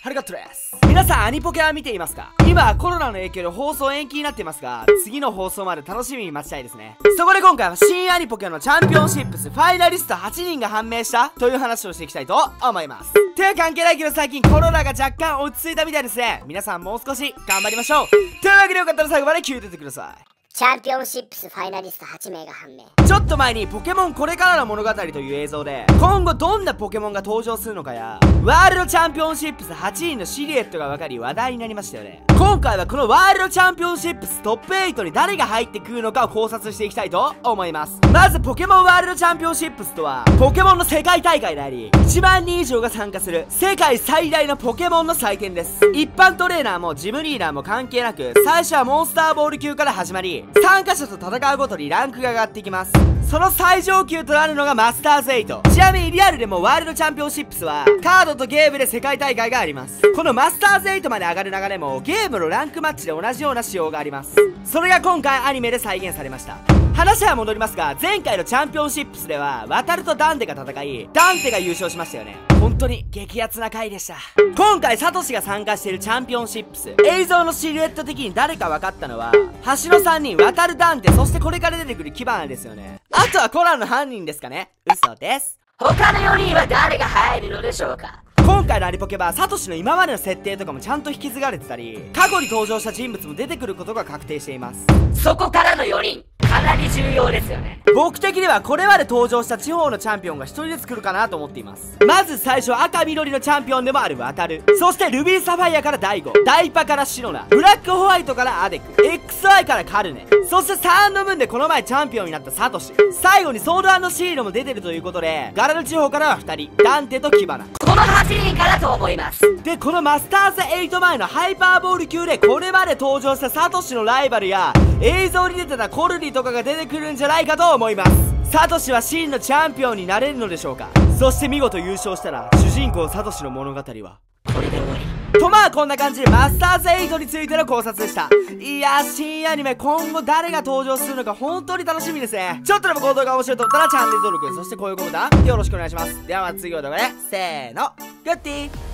ハルガットです。皆さんアニポケは見ていますか？今はコロナの影響で放送延期になっていますが、次の放送まで楽しみに待ちたいですね。そこで今回は新アニポケのチャンピオンシップスファイナリスト8人が判明したという話をしていきたいと思います。手は関係ないけど最近コロナが若干落ち着いたみたいですね。皆さんもう少し頑張りましょう。というわけでよかったら最後まで聞いててください。 チャンピオンシップスファイナリスト8名が判明。 ちょっと前にポケモンこれからの物語という映像で今後どんなポケモンが登場するのかやワールドチャンピオンシップス8人のシルエットが分かり話題になりましたよね。今回はこのワールドチャンピオンシップストップ8に誰が入ってくるのかを考察していきたいと思います。まずポケモンワールドチャンピオンシップスとはポケモンの世界大会であり1万人以上が参加する世界最大のポケモンの祭典です。一般トレーナーもジムリーダーも関係なく最初はモンスターボール級から始まり参加者と戦うごとにランクが上がっていきます。その最上級となるのがマスターズ8。ちなみにリアルでもワールドチャンピオンシップスはカードとゲームで世界大会があります。このマスターズ8まで上がる流れもゲームのランクマッチで同じような仕様があります。それが今回アニメで再現されました。話は戻りますが前回のチャンピオンシップスではワタルとダンテが戦いダンテが優勝しましたよね。本当に激アツな回でした。今回サトシが参加しているチャンピオンシップス映像のシルエット的に誰か分かったのは橋の3人ワタルダンテそしてこれから出てくるキバナですよね。あとはコナンの犯人ですかね。嘘です。 他の4人は誰が入るのでしょうか？ 今回のアニポケはサトシの今までの設定とかもちゃんと引き継がれてたり過去に登場した人物も出てくることが確定しています。 そこからの4人かなり重要ですよね。 僕的にはこれまで登場した地方のチャンピオンが1人ずつ来るかなと思っています。まず最初赤緑のチャンピオンでもあるワタル、そしてルビーサファイアからダイゴ、ダイパからシノナ、ブラックホワイトからアデク、 XY からカルネ、そして3の分でこの前チャンピオンになったサトシ、最後にソード&シールも出てるということでガラル地方からは2人ダンテとキバナ、 この8人からと思います。 でこのマスターズ8前のハイパーボール級でこれまで登場したサトシのライバルや映像に出てたコルリとかが出てくるんじゃないかと思います。サトシは真のチャンピオンになれるのでしょうか。そして見事優勝したら主人公サトシの物語はこれで終わりと、まあこんな感じでマスターズ8についての考察でした。いや新アニメ今後誰が登場するのか本当に楽しみですね。ちょっとでもこの動画が面白いと思ったらチャンネル登録そして高評価ボタンよろしくお願いします。ではまた次の動画でせーのグッディー。